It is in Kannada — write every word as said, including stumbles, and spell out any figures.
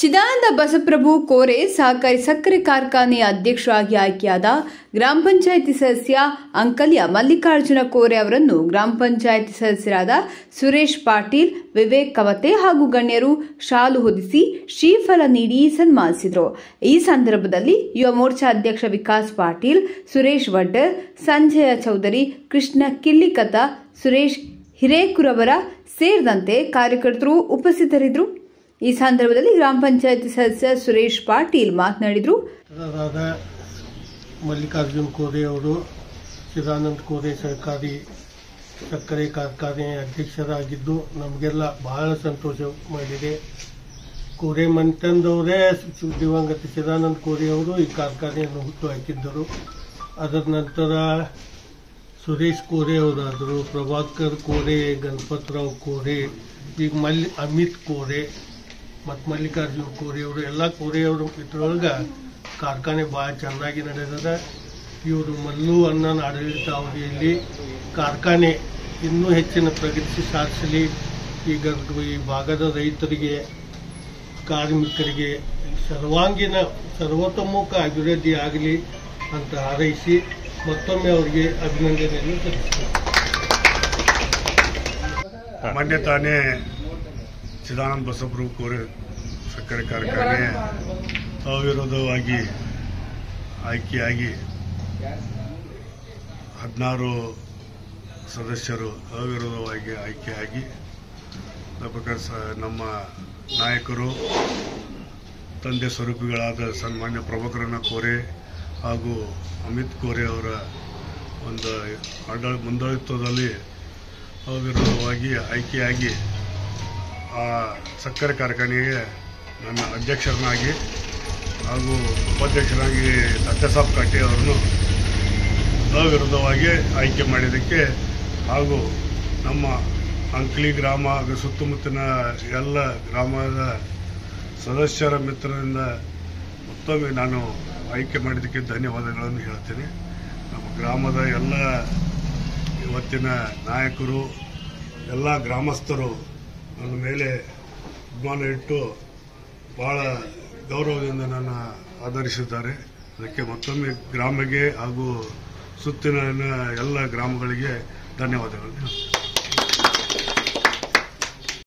ಚಿದಾನಂದ ಬಸಪ್ರಭು ಕೋರೆ ಸಹಕಾರಿ ಸಕ್ಕರೆ ಕಾರ್ಖಾನೆಯ ಅಧ್ಯಕ್ಷರಾಗಿ ಆಯ್ಕೆಯಾದ ಗ್ರಾಮ ಪಂಚಾಯಿತಿ ಸದಸ್ಯ ಅಂಕಲ್ಯ ಮಲ್ಲಿಕಾರ್ಜುನ ಕೋರೆ ಅವರನ್ನು ಗ್ರಾಮ ಪಂಚಾಯಿತಿ ಸದಸ್ಯರಾದ ಸುರೇಶ್ ಪಾಟೀಲ್, ವಿವೇಕ್ ಕವತೆ ಹಾಗೂ ಗಣ್ಯರು ಶಾಲು ಹೊದಿಸಿ ಶ್ರೀಫಲ ನೀಡಿ ಸನ್ಮಾನಿಸಿದರು. ಈ ಸಂದರ್ಭದಲ್ಲಿ ಯುವ ಮೋರ್ಚಾ ಅಧ್ಯಕ್ಷ ವಿಕಾಸ್ ಪಾಟೀಲ್, ಸುರೇಶ್ ವಡ್ಡರ್, ಸಂಜಯ ಚೌಧರಿ, ಕೃಷ್ಣ ಕಿಳ್ಳಿಕತ, ಸುರೇಶ್ ಹಿರೇಕುರವರ ಸೇರಿದಂತೆ ಕಾರ್ಯಕರ್ತರು ಉಪಸ್ಥಿತರಿದ್ದರು. ಈ ಸಂದರ್ಭದಲ್ಲಿ ಗ್ರಾಮ ಪಂಚಾಯತ್ ಸದಸ್ಯ ಸುರೇಶ್ ಪಾಟೀಲ್ ಮಾತನಾಡಿದರು. ಮಲ್ಲಿಕಾರ್ಜುನ್ ಕೋರೆ ಅವರು ಚಿದಾನಂದ ಕೋರೆ ಸಹಕಾರಿ ಸಕ್ಕರೆ ಕಾರ್ಖಾನೆ ಅಧ್ಯಕ್ಷರಾಗಿದ್ದು ನಮಗೆಲ್ಲ ಬಹಳ ಸಂತೋಷ ಮಾಡಿದೆ. ಕೋರೆ ಮಂತಂದವರೇ ದಿವಂಗತ ಚಿದಾನಂದ ಕೋರೆ ಅವರು ಈ ಕಾರ್ಖಾನೆಯನ್ನು ಹುಟ್ಟು ಹಾಕಿದ್ದರು. ಅದರ ನಂತರ ಸುರೇಶ್ ಕೋರೆ ಅವರಾದರು, ಪ್ರಭಾಕರ್ ಕೋರೆ, ಗಣಪತರಾವ್ ಕೋರೆ, ಈಗ ಮಲ್ಲಿ ಅಮಿತ್ ಕೋರೆ ಮತ್ತು ಮಲ್ಲಿಕಾರ್ಜುನ್ ಕೋರೆ ಅವರು ಎಲ್ಲ ಕೋರೆಯವರು ಇದ್ರೊಳಗೆ ಕಾರ್ಖಾನೆ ಭಾಳ ಚೆನ್ನಾಗಿ ನಡೆದದ. ಇವರು ಮಲ್ಲು ಅನ್ನನ ಆಡಳಿತ ಅವಧಿಯಲ್ಲಿ ಕಾರ್ಖಾನೆ ಇನ್ನೂ ಹೆಚ್ಚಿನ ಪ್ರಗತಿ ಸಾಧಿಸಲಿ, ಈಗ ಈ ಭಾಗದ ರೈತರಿಗೆ, ಕಾರ್ಮಿಕರಿಗೆ ಸರ್ವಾಂಗೀಣ ಸರ್ವತೋಮುಖ ಅಭಿವೃದ್ಧಿ ಆಗಲಿ ಅಂತ ಹಾರೈಸಿ ಮತ್ತೊಮ್ಮೆ ಅವರಿಗೆ ಅಭಿನಂದನೆಯನ್ನು ಸಲ್ಲಿಸುತ್ತೇನೆ. ಮೊನ್ನೆ ತಾನೇ ಚಿದಾನಂದ ಬಸಪ್ರಭು ಕೋರೆ ಸಕ್ಕರೆ ಕಾರ್ಖಾನೆ ಅವಿರೋಧವಾಗಿ ಆಯ್ಕೆಯಾಗಿ ಹದಿನಾರು ಸದಸ್ಯರು ಅವಿರೋಧವಾಗಿ ಆಯ್ಕೆಯಾಗಿ ನಮ್ಮ ನಾಯಕರು ತಂದೆ ಸ್ವರೂಪಿಗಳಾದ ಸನ್ಮಾನ್ಯ ಪ್ರಭಾಕರನ ಕೋರೆ ಹಾಗೂ ಅಮಿತ್ ಕೋರೆ ಅವರ ಒಂದು ಆಡಳ ಮುಂದಾಳಿತ್ವದಲ್ಲಿ ಅವಿರೋಧವಾಗಿ ಆಯ್ಕೆಯಾಗಿ ಆ ಸಕ್ಕರೆ ಕಾರ್ಖಾನೆಗೆ ನನ್ನ ಅಧ್ಯಕ್ಷರನ್ನಾಗಿ ಹಾಗೂ ಉಪಾಧ್ಯಕ್ಷರಾಗಿ ಸತ್ಯಸಾಬ್ ಕಾಟೆ ಅವರನ್ನು ಅವಿರೋಧವಾಗಿ ಆಯ್ಕೆ ಮಾಡಿದ್ದಕ್ಕೆ ಹಾಗೂ ನಮ್ಮ ಅಂಕಲಿ ಗ್ರಾಮ ಹಾಗೂ ಸುತ್ತಮುತ್ತಲಿನ ಎಲ್ಲ ಗ್ರಾಮದ ಸದಸ್ಯರ ಮಿತ್ರರಿಂದ ಮತ್ತೊಮ್ಮೆ ನಾನು ಆಯ್ಕೆ ಮಾಡಿದ್ದಕ್ಕೆ ಧನ್ಯವಾದಗಳನ್ನು ಹೇಳ್ತೇನೆ. ನಮ್ಮ ಗ್ರಾಮದ ಎಲ್ಲ ಇವತ್ತಿನ ನಾಯಕರು, ಎಲ್ಲ ಗ್ರಾಮಸ್ಥರು ನನ್ನ ಮೇಲೆ ಅಭಿಮಾನ ಇಟ್ಟು ಭಾಳ ಗೌರವದಿಂದ ನನ್ನ ಆಧರಿಸಿದ್ದಾರೆ. ಅದಕ್ಕೆ ಮತ್ತೊಮ್ಮೆ ಗ್ರಾಮಕ್ಕೆ ಹಾಗೂ ಸುತ್ತಿನ ಎಲ್ಲ ಗ್ರಾಮಗಳಿಗೆ ಧನ್ಯವಾದಗಳು.